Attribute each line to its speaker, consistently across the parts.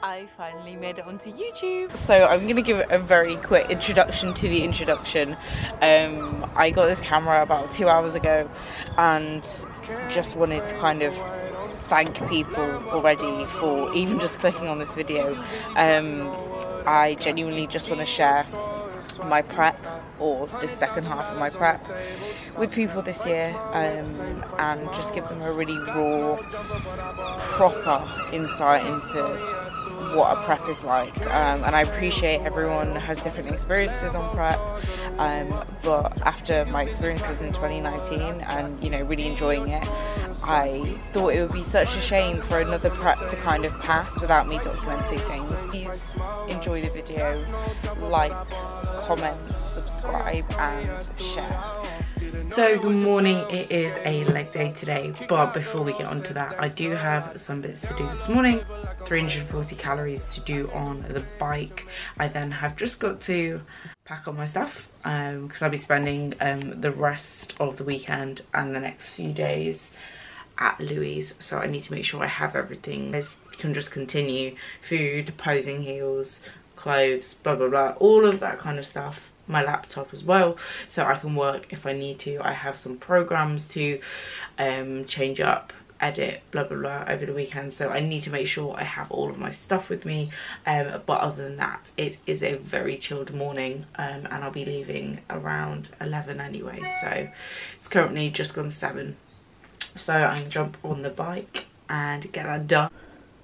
Speaker 1: I finally made it onto YouTube. So I'm gonna give a very quick introduction to the introduction. I got this camera about 2 hours ago and just wanted to kind of thank people already for even just clicking on this video. I genuinely just want to share my prep, or the second half of my prep, with people this year, and just give them a really raw, proper insight into what a prep is like. And I appreciate everyone has different experiences on prep, but after my experiences in 2019 and, you know, really enjoying it, I thought it would be such a shame for another prep to kind of pass without me documenting things. Please enjoy the video, like, comment, subscribe and share. So good morning, it is a leg day today, but before we get on to that, I do have some bits to do this morning. 340 calories to do on the bike. I then have just got to pack up my stuff because I'll be spending the rest of the weekend and the next few days at Louis, so I need to make sure I have everything. This can just continue: food, posing heels, clothes, blah blah blah, all of that kind of stuff. My laptop as well, so I can work if I need to. I have some programs to change up, edit, blah blah blah over the weekend, so I need to make sure I have all of my stuff with me. But other than that, it is a very chilled morning, and I'll be leaving around 11 anyway, so it's currently just gone 7, so I can jump on the bike and get that done.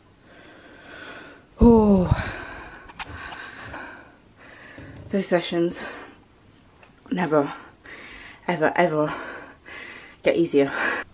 Speaker 1: Oh, those sessions never ever get easier.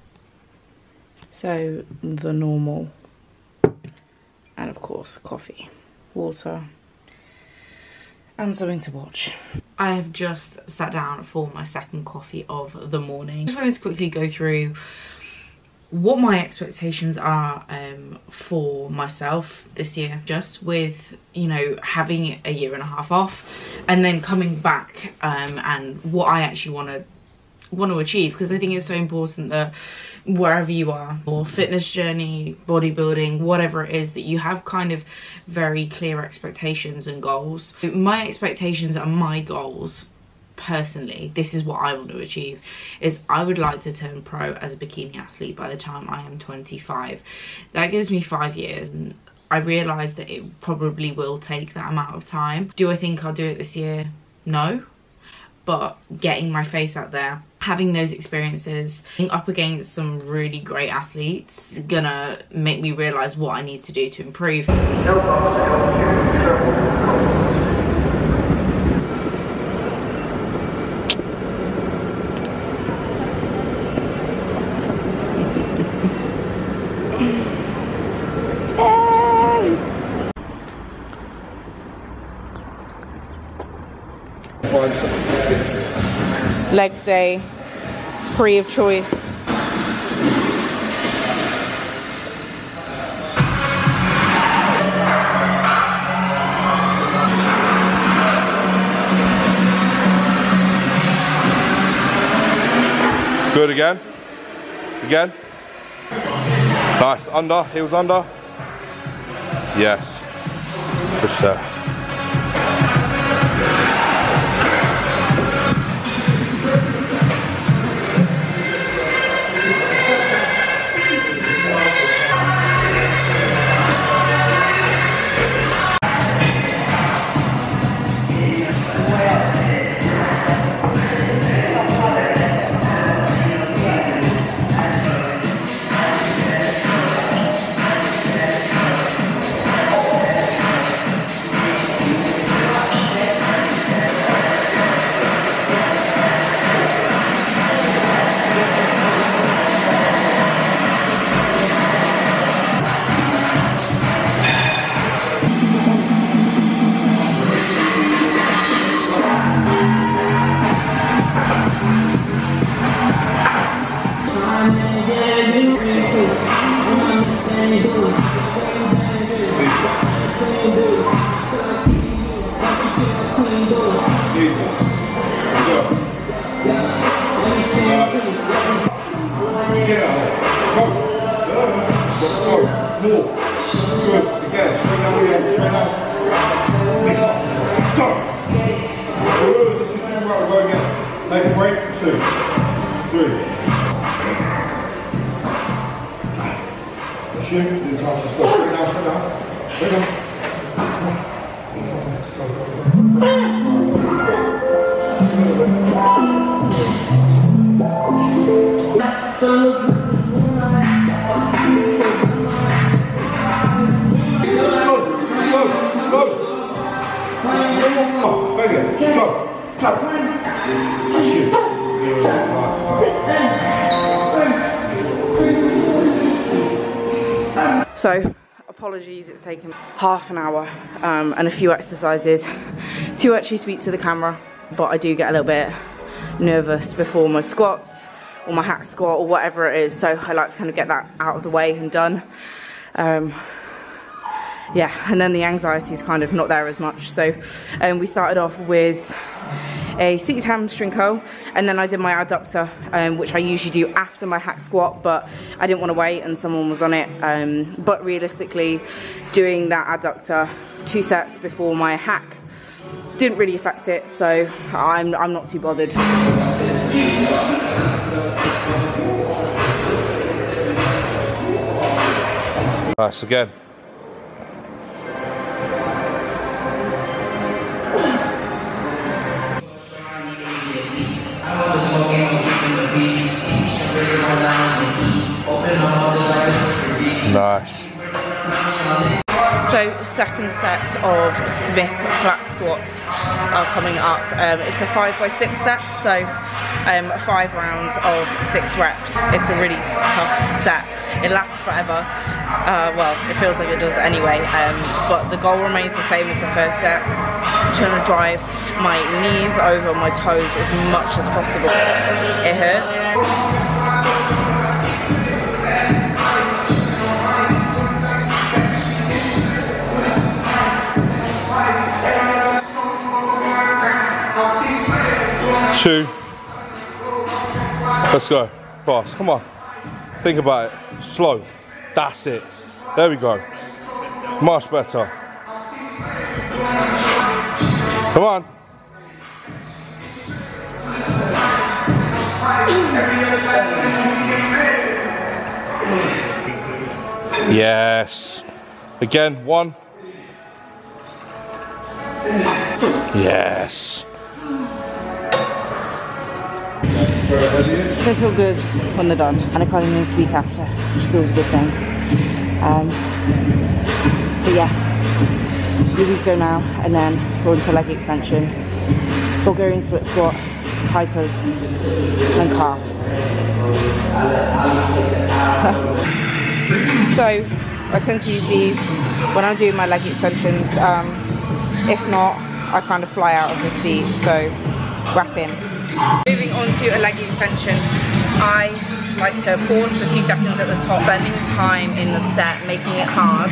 Speaker 1: So the normal, and of course coffee, water and something to watch. I have just sat down for my second coffee of the morning. I just wanted to quickly go through what my expectations are for myself this year, just with, you know, having a 1.5 years off and then coming back, and what I actually want to achieve, because I think it's so important that wherever you are, or fitness journey, bodybuilding, whatever it is, that you have kind of very clear expectations and goals. My expectations and my goals, personally, this is what I want to achieve, is I would like to turn pro as a bikini athlete by the time I am 25. That gives me 5 years, and I realise that it probably will take that amount of time. Do I think I'll do it this year? No. But getting my face out there, having those experiences, being up against some really great athletes, is gonna make me realise what I need to do to improve. Leg day, free of choice.
Speaker 2: Good, again. Again. Nice, under, heels under. Yes. Push there. More. Good. Again. Take a break, 2, 3. Shoot, you time to stop. Straight down, straight down. Straight down.
Speaker 1: So, apologies, it's taken half an hour and a few exercises to actually speak to the camera, but I do get a little bit nervous before my squats or my hack squat or whatever it is, so I like to kind of get that out of the way and done. Yeah, and then the anxiety is kind of not there as much. So we started off with a seated hamstring curl, and then I did my adductor, which I usually do after my hack squat, but I didn't want to wait and someone was on it. But realistically, doing that adductor 2 sets before my hack didn't really affect it, so I'm not too bothered.
Speaker 2: Nice, again. Nice.
Speaker 1: So second set of Smith flat squats are coming up. It's a 5x6 set, so 5 rounds of 6 reps. It's a really tough set. It lasts forever. Well, it feels like it does anyway, but the goal remains the same as the first set. I'm trying to drive my knees over my toes as much as possible. It hurts.
Speaker 2: Two. Let's go. Fast. Come on. Think about it. Slow. That's it. There we go. Much better. Come on. Yes. Again. 1. Yes.
Speaker 1: They feel good when they're done, and I can't even speak after, which is always a good thing. But yeah, do these go now, and then go into leg extension, Bulgarian split squat, hypers, and calves. So I tend to use these when I'm doing my leg extensions. If not, I kind of fly out of the seat, so wrap in. Moving on to a leg extension, I like to pause for 2 seconds at the top, spending time in the set, making it hard.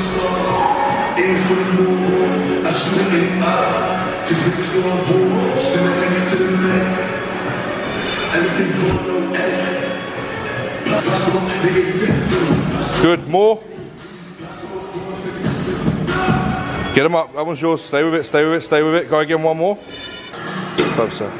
Speaker 2: Good, more. Get them up, that one's yours. Stay with it, stay with it, stay with it. Go again, 1 more. Hope so.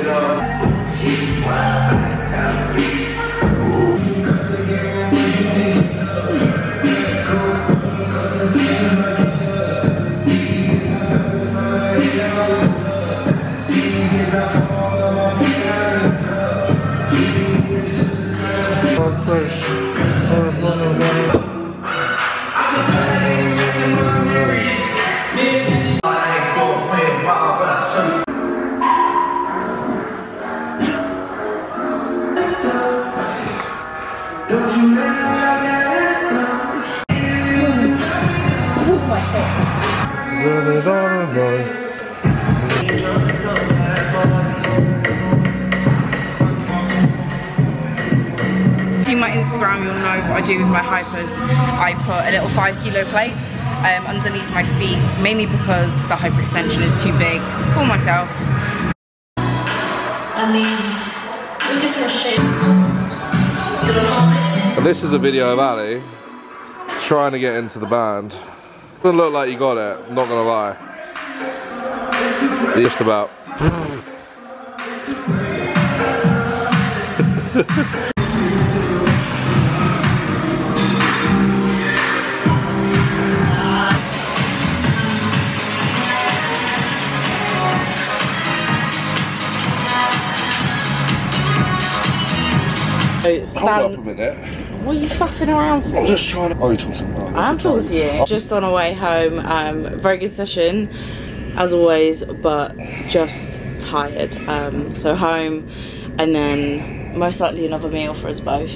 Speaker 1: See my Instagram, you'll know what I do with my hypers. I put a little 5 kilo plate underneath my feet, mainly because the hyperextension is too big for myself.
Speaker 2: And this is a video of Ali trying to get into the band. Doesn't look like you got it, I'm not gonna lie. Just about.
Speaker 1: Hold up a minute. What are you faffing around for?
Speaker 2: I'm just trying to... Oh, you're talking to me.
Speaker 1: I'm talking to you. Just on our way home. Very good session, as always, but just tired. So home, and then most likely another meal for us both.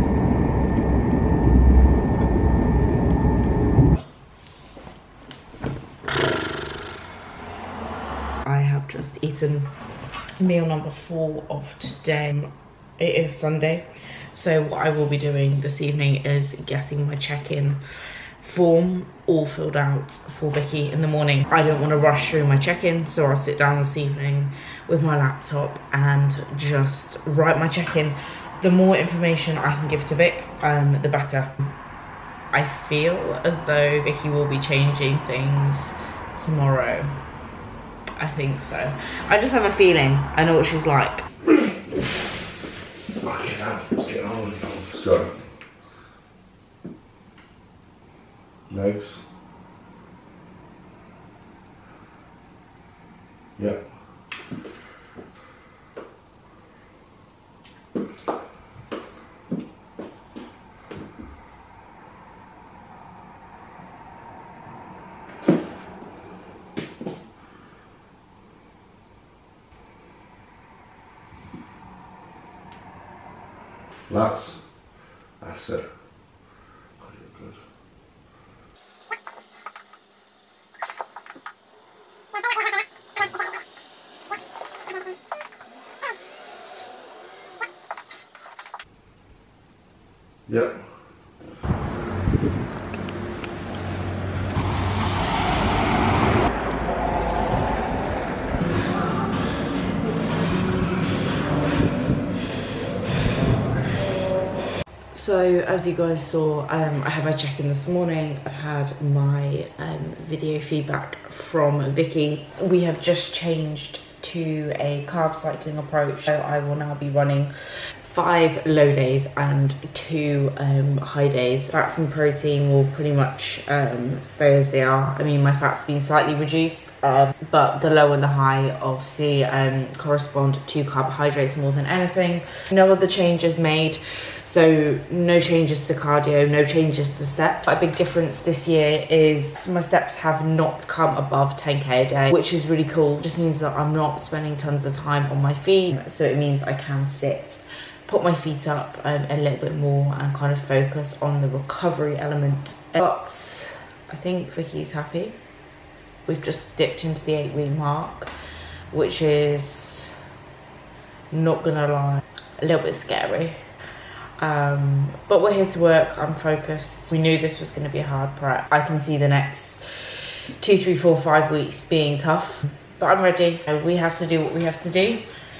Speaker 1: I have just eaten meal number 4 of today. It is Sunday, so what I will be doing this evening is getting my check-in form all filled out for Vicky in the morning. I don't want to rush through my check-in, so I'll sit down this evening with my laptop and just write my check-in. The more information I can give to Vic, the better. I feel as though Vicky will be changing things tomorrow. I think so. I just have a feeling. I know what she's like.
Speaker 2: Get out. Let's get on. Let's go. Legs. Yep. That's it. Oh, you're good. Yep.
Speaker 1: So as you guys saw, I had my check-in this morning. I've had my video feedback from Vicky. We have just changed to a carb cycling approach. So I will now be running 5 low days and 2 high days. Fats and protein will pretty much stay as they are. I mean, my fat's been slightly reduced, but the low and the high obviously correspond to carbohydrates more than anything. No other changes made. So no changes to cardio, no changes to steps. A big difference this year is my steps have not come above 10k a day, which is really cool. It just means that I'm not spending tons of time on my feet. So it means I can sit, put my feet up a little bit more and kind of focus on the recovery element. But I think Vicky's happy. We've just dipped into the 8-week mark, which is, not gonna lie, a little bit scary. But we're here to work. I'm focused. We knew this was going to be a hard prep. I can see the next 2, 3, 4, 5 weeks being tough, but I'm ready. We have to do what we have to do,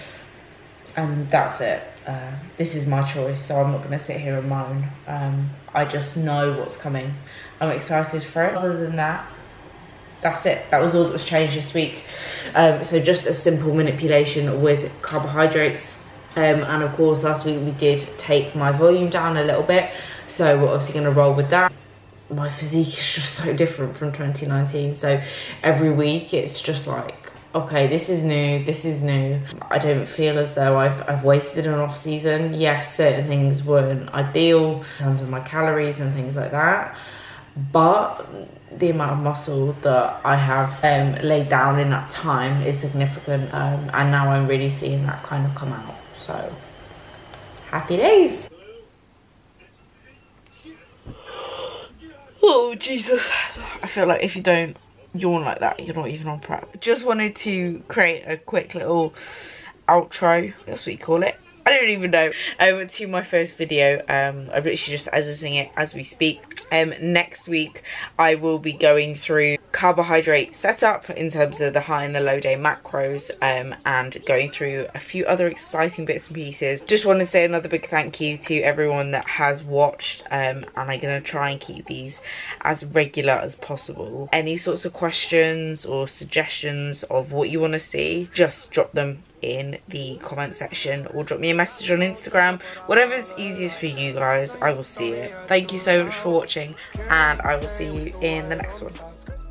Speaker 1: and that's it. This is my choice, so I'm not going to sit here and moan. I just know what's coming. I'm excited for it. Other than that, that's it. That was all that was changed this week. So just a simple manipulation with carbohydrates. And of course last week we did take my volume down a little bit, so we're obviously going to roll with that. My physique is just so different from 2019, so every week it's just like, okay, this is new, this is new. I don't feel as though I've wasted an off season. Yes, certain things weren't ideal in terms of my calories and things like that, but the amount of muscle that I have laid down in that time is significant, and now I'm really seeing that kind of come out. So, happy days. Oh, Jesus. I feel like if you don't yawn like that, you're not even on prep. Just wanted to create a quick little outro, that's what you call it. I don't even know. To my first video. I'm literally just editing it as we speak. Next week, I will be going through carbohydrate setup in terms of the high and the low day macros, and going through a few other exciting bits and pieces. Just want to say another big thank you to everyone that has watched, and I'm going to try and keep these as regular as possible. Any sorts of questions or suggestions of what you want to see, just drop them in the comment section or drop me a message on Instagram. Whatever's easiest for you guys, I will see it. Thank you so much for watching, and I will see you in the next one.